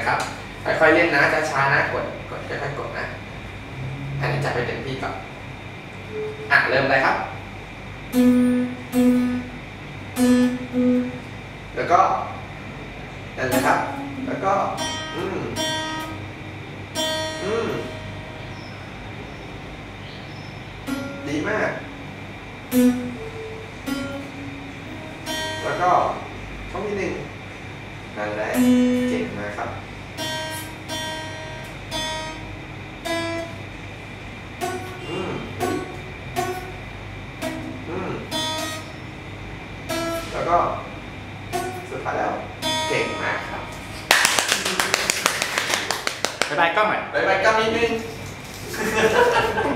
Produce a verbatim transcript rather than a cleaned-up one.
นะครับค่อยๆเล่นนะช้าๆนะกดกดค่อยๆกดนะอันนี้จับไปเต็มที่ก่อนอ่ะเริ่มเลยครับแล้วก็นั่นเลยครับแล้วก็อืมอืมดีมากแล้วก็ช่องที่หนึ่งนั่นแหละเก่งมากครับอืมอืมแล้วก็สุดท้ายแล้วเก่งมากครับบ๊ายบายกล้องหน่อยบ๊ายบายกล้องนิดนึง